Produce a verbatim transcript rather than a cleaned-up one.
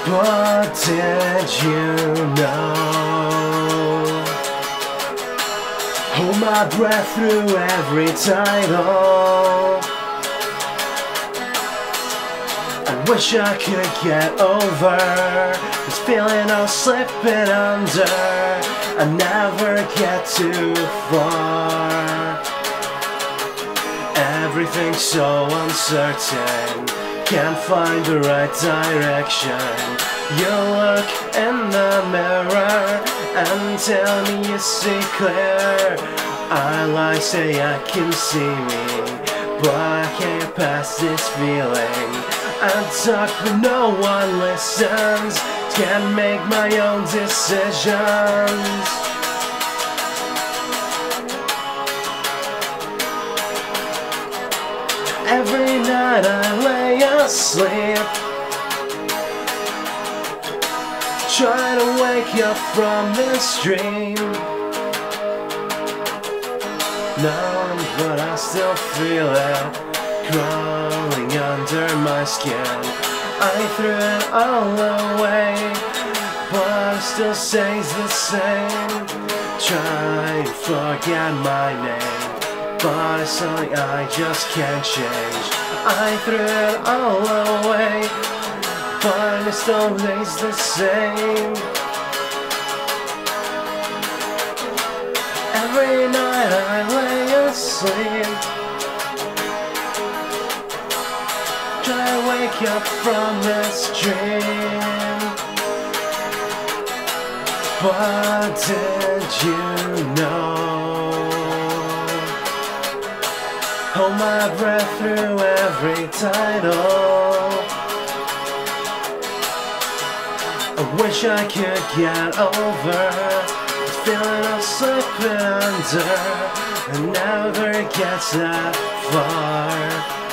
What did you know? Hold my breath through every title. I wish I could get over this feeling of slipping under. I never get too far. Everything's so uncertain, can't find the right direction. You look in the mirror and tell me you see clear. I lie, say I can see me, but I can't pass this feeling. I talk but no one listens, can't make my own decisions. Every night I lay asleep, try to wake up from this dream. Numb, but I still feel it crawling under my skin. I threw it all away, but it still stays the same. Try to forget my name, but it's something I just can't change. I threw it all away, but it still stays the same. Every night I lay asleep, try to wake up from this dream. What did you know? Hold my breath through every title. I wish I could get over this feeling of slipping under. I never get that far.